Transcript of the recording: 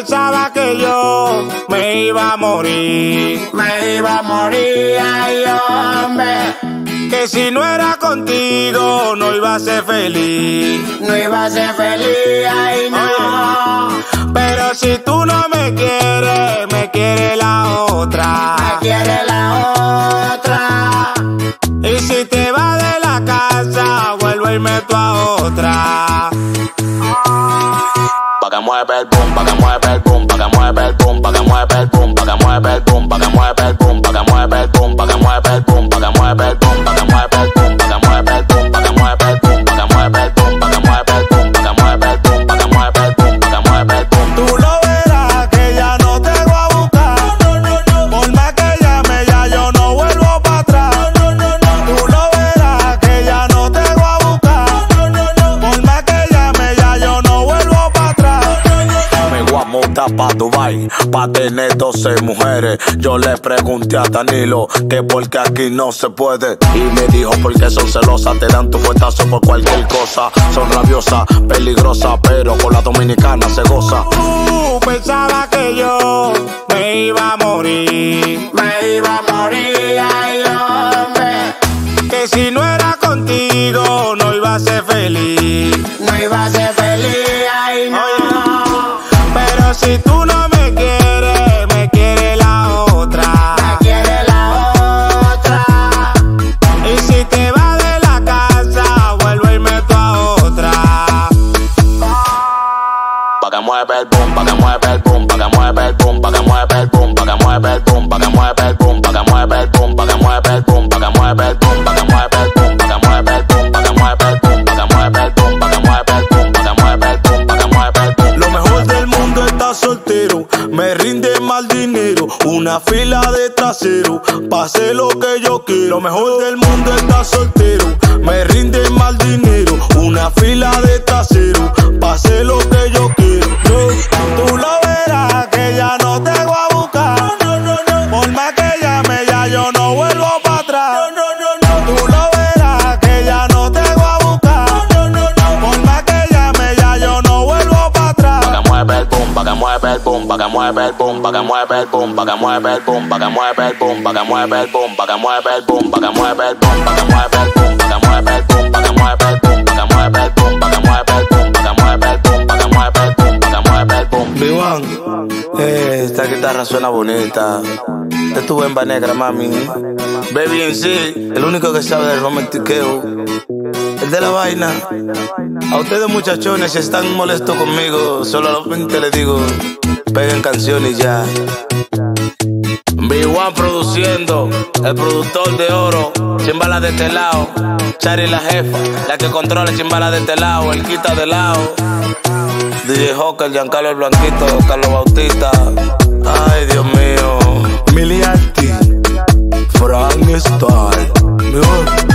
pensaba que yo me iba a morir. Me iba a morir, ay hombre. Que si no era contigo no iba a ser feliz. No iba a ser feliz, ay no. Oye, pero si tú no me quieres, me quiere la otra. Me quiere la otra. Y si te vas de la casa, vuelvo y meto a otra. Pa' que mueve el boom, pa' que mueve el boom, pa' que mueve el boom, pa' que mueve el boom, pa' que mueve el boom, pa' que mueve el boom, pa' que mueve el boom, pa' que mueve el boom, pa' que mueve el boom, pa' que mueve el boom, pa' que mueve el boom, pa' que mueve el boom, pa' que mueve el boom, pa' que mueve el boom, pa' que mueve el boom, pa' que mueve el boom, pa' que mueve el boom. Tú lo verás que ya no te voy a buscar. Por más que llame ya yo no vuelvo para atrás. Tú lo verás que ya no te voy a buscar. Por más que llame ya yo no vuelvo para atrás. Me voy a mudar pa' Dubai, pa' tener 12 mujeres. Yo le pregunté a Danilo que por qué aquí no se puede. Y me dijo porque son celosas, te dan tu fuetazo por cualquier cosa. Son rabiosas, peligrosas, pero con la dominicana se goza. Pensaba que yo me iba a morir. Me iba a morir, ay hombre. Que si no era contigo no iba a ser feliz. No iba a ser feliz, ay no. Pero si tú no me quieres, me quiere la otra. Me quiere la otra. Y si te vas de la casa, vuelvo y meto a otra. Pa' que mueve el boom, pa' que mueve el boom, pa' que mueve el boom, pa' que mueve el boom, pa' que mueve el boom, pa' que mueve el boom, pa' que mueve el boom, pa' que mueve el boom, pa' que mueve el boom, pa' que mueve el boom, pa' que mueve el boom, pa' que mueve el boom, pa' que mueve el boom, pa' que mueve el boom, pa' que mueve el boom, pa' que mueve el boom. Lo mejor del mundo está soltero, me rinde mal dinero, una fila de trasero, pase lo que yo quiero. Lo mejor del mundo está soltero, me rinde mal dinero, una fila de trasero, pase lo que yo quiero. Tú lo verás que ya no te voy a buscar. Por más que llame ya yo no vuelvo para atrás. Tú lo verás que ya no te voy a buscar. Por más que llame ya yo no vuelvo para atrás. Pa' que mueve el boom, pa' que mueve el boom, pa' que mueve el boom, pa' que mueve el boom, pa' que mueve el boom, pa' que mueve el boom, pa' que mueve el boom, pa' que mueve el boom, pa' que mueve el boom, pa' que mueve el boom, pa' que mueve el boom, pa' que mueve el boom, pa' que mueve el boom, pa' que mueve el boom, pa' que mueve el boom, pa' que mueve el boom, pa' que mueve el boom. B1, esta guitarra suena bonita. De tu bemba negra, mami. Baby en sí, el único que sabe del romantiqueo, el de la vaina. A ustedes muchachones, si están molestos conmigo, solamente les digo, peguen canciones y ya. B1 produciendo, el productor de oro, chimbala de este lado. Chari la jefa, la que controla chimbala de este lado, el quita de lado. DJ Joker, Giancarlo el Blanquito, Carlos Bautista. Ay, Dios mío. Milianti, Frank Star.